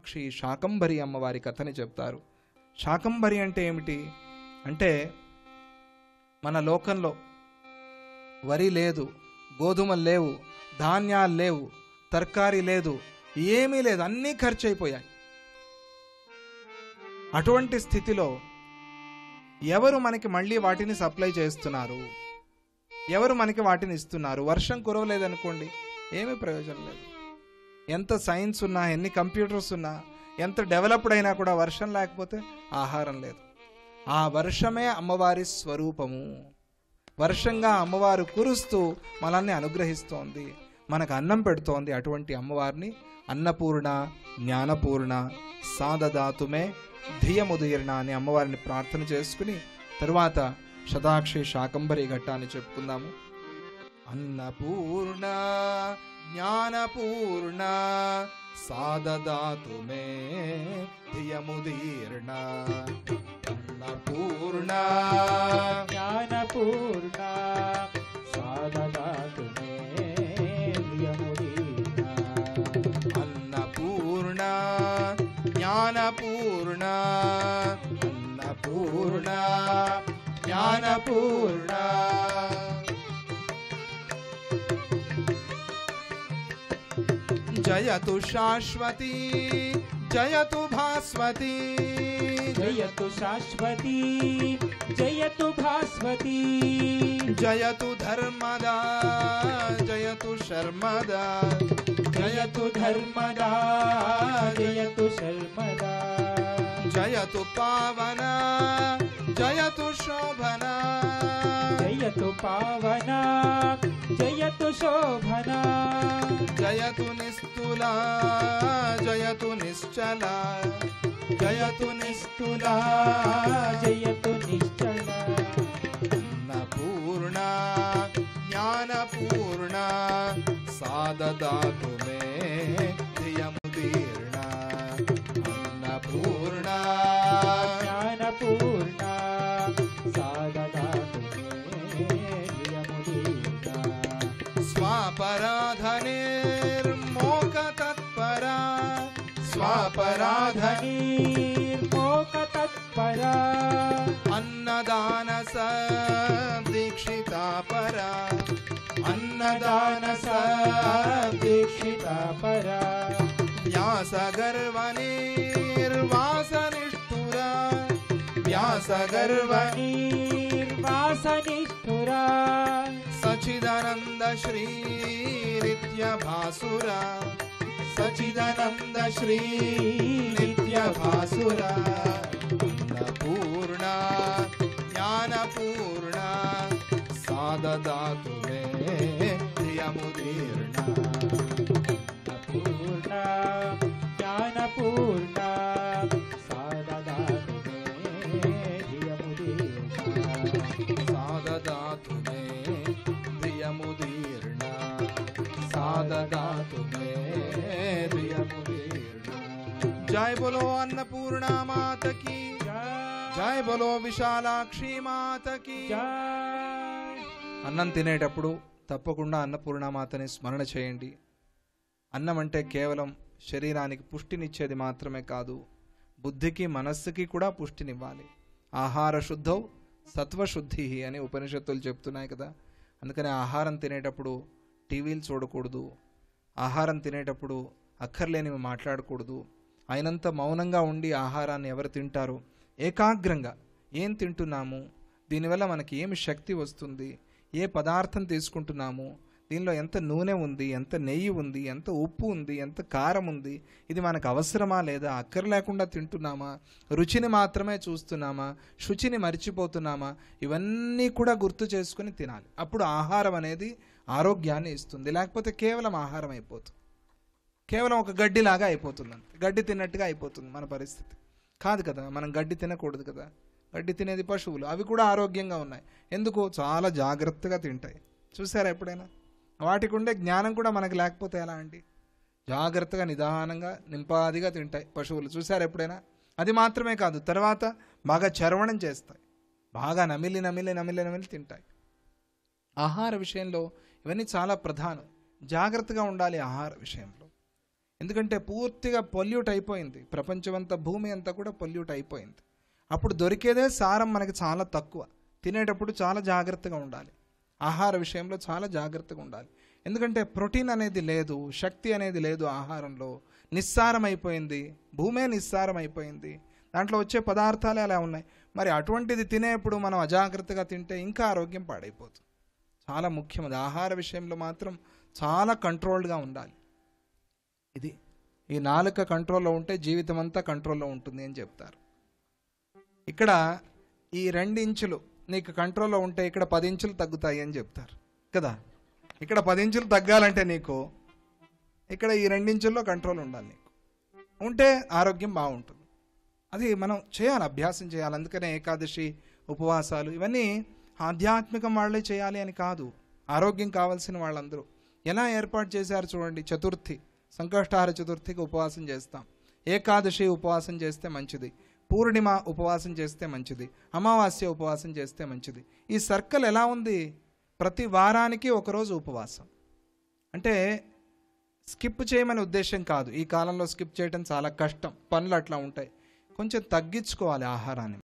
శతాక్షి శాకంభరి అమ్మవారి కథని చెప్తారు. శాకంభరి అంటే ఏమిటి అంటే, మన లోకంలో వరి లేదు, గోధుమలు లేవు, ధాన్యాలు లేవు, తర్కారీ లేదు, ఏమీ లేదు, అన్నీ ఖర్చు అయిపోయాయి. అటువంటి స్థితిలో ఎవరు మనకి మళ్ళీ వాటిని సప్లై చేస్తున్నారు, ఎవరు మనకి వాటిని ఇస్తున్నారు? వర్షం కురవలేదనుకోండి, ఏమీ ప్రయోజనం లేదు. ఎంత సైన్స్ ఉన్నా, ఎన్ని కంప్యూటర్స్ ఉన్నా, ఎంత డెవలప్డ్ అయినా కూడా వర్షం లేకపోతే ఆహారం లేదు. ఆ వర్షమే అమ్మవారి స్వరూపము. వర్షంగా అమ్మవారు కురుస్తూ మనల్ని అనుగ్రహిస్తోంది, మనకు అన్నం పెడుతోంది. అటువంటి అమ్మవారిని అన్నపూర్ణ, జ్ఞానపూర్ణ, సాదదాతుమే ధియముదీర్ణ అని అమ్మవారిని ప్రార్థన చేసుకుని తరువాత శతాక్షి శాకంభరి ఘట్టాన్ని చెప్పుకుందాము. అన్నపూర్ణ జ్ఞానపూర్ణ సాదదాతుమే ధియముదీర్ణ. అన్నపూర్ణ జ్ఞానపూర్ణ సాదదాతుమే ధియముదీర్ణ. అన్నపూర్ణ జ్ఞానపూర్ణ, అన్నపూర్ణ జ్ఞానపూర్ణ. జయతు శాశ్వతి జయతు భాస్వతి, జయతు శాశ్వతి జయతు భాస్వతి. జయతు ధర్మదా జయతు శర్మదా, జయతు ధర్మదా జయతు శర్మదా. జయతు పావన జయతు శోభన, జయతు పావన జయతు శోభన. జయతు నిస్తుల జయతు నిశ్చల, జయతు నిస్తుల జయతు నిశ్చల. అన్నపూర్ణ జ్ఞానపూర్ణ సాదదాతుమే ధియముదీర్ణ. అన్నపూర్ణ జ్ఞానపూర్ణ సాదదాతుమే ధియముదీర్ణ. స్వాపరాధనిర్మోక తత్పరా, స్వాపరాధనిర్మోక తత్పరా. అన్నదాన దీక్షితా పరా, అన్నదాన దీక్షితా పరా. వ్యాసగర్వనిర్వాసనిష్ఠురా, వ్యాసగర్వనిర్వాసనిష్ఠురా. సచిదానంద శ్రీ నిత్య భాసురా, సచిదానంద శ్రీ నిత్య భాసురా. అన్నపూర్ణ జ్ఞానపూర్ణ సాదదాతుమే ధియముదీర్ణ. అన్నపూర్ణ జ్ఞానపూర్ణ సాదదాతుమే ధియముదీర్ణ. సాదదాతుమే ధియముదీర్ణ, సాదదాతుమే ధియముదీర్ణ. జై బోలో అన్నపూర్ణా మాత की, జై బోలో విశాలాక్షి మాత की. అన్నం తినేటప్పుడు తప్పకుండా అన్నపూర్ణామాతని స్మరణ చేయండి. అన్నం అంటే కేవలం శరీరానికి పుష్టినిచ్చేది మాత్రమే కాదు, బుద్ధికి మనస్సుకి కూడా పుష్టినివ్వాలి. ఆహార శుద్ధౌ సత్వశుద్ధి అని ఉపనిషత్తులు చెప్తున్నాయి కదా. అందుకని ఆహారం తినేటప్పుడు టీవీలు చూడకూడదు, ఆహారం తినేటప్పుడు అక్కర్లేనివి మాట్లాడకూడదు. అయినంత మౌనంగా ఉండి ఆహారాన్ని ఎవరు తింటారో ఏకాగ్రంగా ఏం తింటున్నాము, దీనివల్ల మనకి ఏమి శక్తి వస్తుంది, ఏ పదార్థం తీసుకుంటున్నాము, దీనిలో ఎంత నూనె ఉంది, ఎంత నెయ్యి ఉంది, ఎంత ఉప్పు ఉంది, ఎంత కారం ఉంది, ఇది మనకు అవసరమా లేదా, అక్కర లేకుండా తింటున్నామా, రుచిని మాత్రమే చూస్తున్నామా, శుచిని మర్చిపోతున్నామా, ఇవన్నీ కూడా గుర్తు చేసుకుని తినాలి. అప్పుడు ఆహారం అనేది ఆరోగ్యాన్ని ఇస్తుంది. లేకపోతే కేవలం ఆహారం అయిపోతుంది, కేవలం ఒక గడ్డిలాగా అయిపోతుంది, గడ్డి తిన్నట్టుగా అయిపోతుంది మన పరిస్థితి. కాదు కదా, మనం గడ్డి తినకూడదు కదా. గడ్డి తినేది పశువులు, అవి కూడా ఆరోగ్యంగా ఉన్నాయి. ఎందుకు? చాలా జాగ్రత్తగా తింటాయి. చూసారా ఎప్పుడైనా? వాటికి ఉండే జ్ఞానం కూడా మనకు లేకపోతే ఎలా అండి? జాగ్రత్తగా నిదానంగా నింపాదిగా తింటాయి పశువులు. చూసారా ఎప్పుడైనా? అది మాత్రమే కాదు, తర్వాత బాగా చర్వణం చేస్తాయి, బాగా నమిలి నమిలి నమిలి నమిలి తింటాయి. ఆహార విషయంలో ఇవన్నీ చాలా ప్రధానం. జాగ్రత్తగా ఉండాలి ఆహార విషయంలో. ఎందుకంటే పూర్తిగా పొల్యూట్ అయిపోయింది, ప్రపంచమంతా, భూమి అంతా కూడా పొల్యూట్ అయిపోయింది. అప్పుడు దొరికేదే సారం మనకి చాలా తక్కువ. తినేటప్పుడు చాలా జాగ్రత్తగా ఉండాలి, ఆహార విషయంలో చాలా జాగ్రత్తగా ఉండాలి. ఎందుకంటే ప్రోటీన్ అనేది లేదు, శక్తి అనేది లేదు ఆహారంలో, నిస్సారం అయిపోయింది, భూమే నిస్సారం అయిపోయింది, దాంట్లో వచ్చే పదార్థాలే అలా ఉన్నాయి. మరి అటువంటిది తినేప్పుడు మనం అజాగ్రత్తగా తింటే ఇంకా ఆరోగ్యం పాడైపోతుంది. చాలా ముఖ్యం అది. ఆహార విషయంలో మాత్రం చాలా కంట్రోల్డ్గా ఉండాలి. ఇది ఈ నాలుక కంట్రోల్లో ఉంటే జీవితం అంతా కంట్రోల్లో ఉంటుంది అని చెప్తారు. ఇక్కడ ఈ 2 ఇంచులు నీకు కంట్రోల్లో ఉంటే ఇక్కడ 10 ఇంచులు తగ్గుతాయి అని చెప్తారు కదా. ఇక్కడ 10 ఇంచులు తగ్గాలంటే నీకు ఇక్కడ ఈ 2 ఇంచుల్లో కంట్రోల్ ఉండాలి. నీకు ఉంటే ఆరోగ్యం బాగుంటుంది. అది మనం చేయాలి, అభ్యాసం చేయాలి. అందుకనే ఏకాదశి, ఉపవాసాలు ఇవన్నీ ఆధ్యాత్మికం వాళ్ళే చేయాలి అని కాదు, ఆరోగ్యం కావాల్సిన వాళ్ళందరూ. ఎలా ఏర్పాటు చేశారు చూడండి. చతుర్థి, సంకష్టహార చతుర్థికి ఉపవాసం చేస్తాం, ఏకాదశి ఉపవాసం చేస్తే మంచిది, పూర్ణిమ ఉపవాసం చేస్తే మంచిది, అమావాస్య ఉపవాసం చేస్తే మంచిది. ఈ సర్కిల్ ఎలా ఉంది? ప్రతి వారానికి ఒకరోజు ఉపవాసం. అంటే స్కిప్ చేయమని ఉద్దేశం కాదు. ఈ కాలంలో స్కిప్ చేయడం చాలా కష్టం, పనులు అట్లా ఉంటాయి. కొంచెం తగ్గించుకోవాలి ఆహారాన్ని.